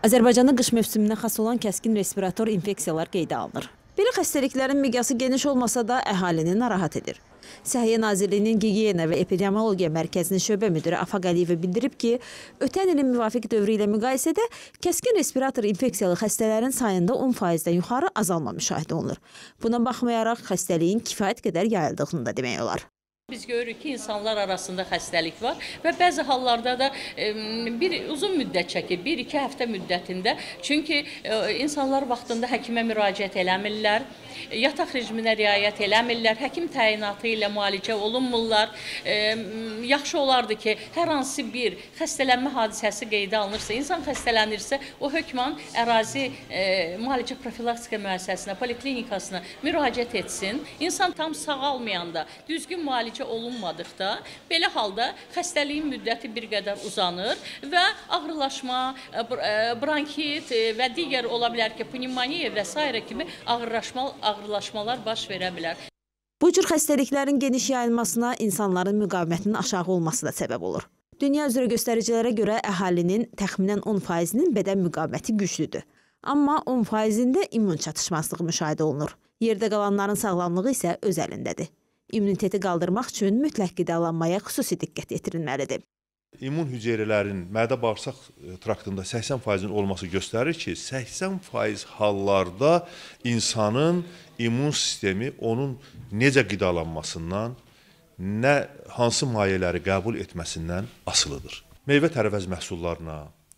Azərbaycanda qış mövsümünə xas olan kəskin respirator infeksiyalar qeydə alınır. Belə xəstəliklərin miqyası geniş olmasa da əhalini narahat edir. Səhiyyə Nazirliyinin Gigiyena və Epidemiologiya Mərkəzinin şöbə müdiri Afaq Əliyevə bildirib ki, ötən ilin müvafiq dövrü ilə müqayisədə kəskin respirator infeksiyalı xəstələrin sayında 10%-dən yuxarı azalma müşahidə olunur. Buna baxmayaraq xəstəliyin kifayət qədər yayıldığını da demək olar. Biz görürük ki, insanlar arasında xəstəlik var və bəzi hallarda da bir uzun müddət çəkir, 1-2 həftə müddətində. Çünki insanlar vaxtında həkimə müraciət eləmirlər, yataq rejiminə riayət eləmirlər, həkim təyinatı ilə müalicə olunmurlar. Yaxşı olardı ki, hər hansı bir xəstələnmə hadisəsi qeydə alınırsa, insan xəstələnirsə, o hökmən ərazi müalicə profilaktika müəssisəsinə, poliklinikasına müraciət etsin. İnsan tam sağalmayanda, düzgün müalicə olunmadıqda, belə halda xəstəliyin müddəti bir qədər uzanır və ağrılaşma, bronkit və digər ola bilər ki, pnevmoniya və s. kimi ağrılaşmalar baş verə bilər. Bu cür xəstəliklərin geniş yayılmasına insanların müqavimətinin aşağı olması da səbəb olur. Dünya üzrə göstəricilərə görə əhalinin təxminən 10%-nin bədən müqaviməti güclüdür. Amma 10%-də immun çatışmazlığı müşahidə olunur. Yerdə qalanların sağlamlığı isə öz əlindədir. İmmuniteti qaldırmaq üçün mütləq qidalanmaya xüsusi diqqət yetirilməlidir. İmmun hüceyrələrin mədə-bağırsaq traktında 80%-in olması göstərir ki, 80% hallarda insanın immun sistemi onun necə qidalanmasından, hansı mayeləri qəbul etməsindən asılıdır. Meyvə tərəvəz məhsullarına,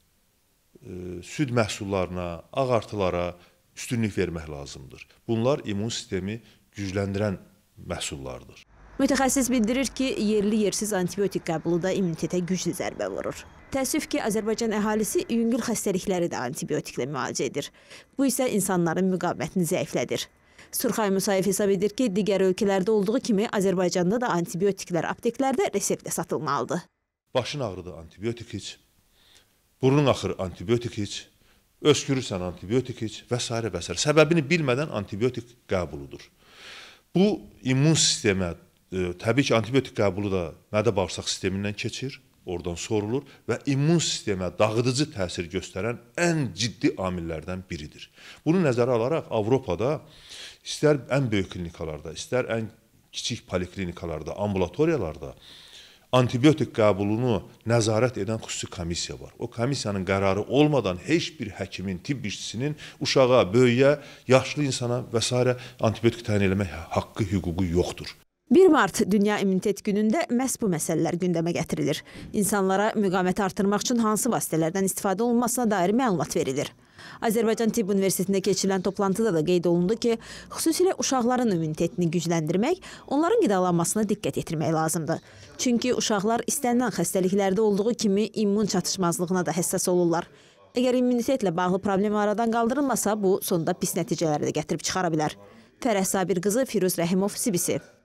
süd məhsullarına, ağartılara üstünlük vermək lazımdır. Bunlar immun sistemi gücləndirən məhsullardır. Mütəxəssis bildirir ki, yerli-yersiz antibiotik qəbulu da immunitetə güclü zərbə vurur. Təəssüf ki, Azərbaycan əhalisi yüngül xəstəlikləri də antibiotiklə müalicə edir. Bu isə insanların müqavimətini zəiflədir. Surxay Musayev hesab edir ki, digər ölkələrdə olduğu kimi Azərbaycanda da antibiotiklər apteklərdə reseptlə satılmalıdır. Başın ağrıdır, antibiotik iç, burnun axır, antibiotik iç, öskürürsən, antibiotik iç və s. və s. Səbəbini bilmədən antibiotik qəbuludur. Bu, immun sistemə, təbii ki, antibiotik qəbulu da mədə-bağırsaq sistemindən keçir, oradan sorulur və immun sistemə dağıdıcı təsir göstərən ən ciddi amillərdən biridir. Bunu nəzərə alaraq Avropada istər ən böyük klinikalarda, istər ən kiçik poliklinikalarda, ambulatoriyalarda antibiotik qəbulunu nəzarət edən xüsusi komissiya var. O komissiyanın qərarı olmadan heç bir həkimin, tibb işçisinin uşağa, böyüyə, yaşlı insana və s. antibiotik təyin eləmək haqqı, hüququ yoxdur. 1 Mart Dünya İmmunitet Günündə məhz bu məsələlər gündəmə gətirilir. İnsanlara müqaviməti artırmaq üçün hansı vasitələrdən istifadə olunmasına dair məlumat verilir. Azərbaycan Tibb Universitetində keçirilən toplantıda da qeyd olundu ki, xüsusilə uşaqların immunitetini gücləndirmək, onların qidalanmasına diqqət yetirmək lazımdır. Çünki uşaqlar istənilən xəstəliklərdə olduğu kimi immun çatışmazlığına da həssas olurlar. Əgər immunitetlə bağlı problem aradan qaldırılmasa, bu sonda pis nəticələri də gətirib çıxara bilər. Fərəh Sabir qızı Firuz Rəhimov, CBC.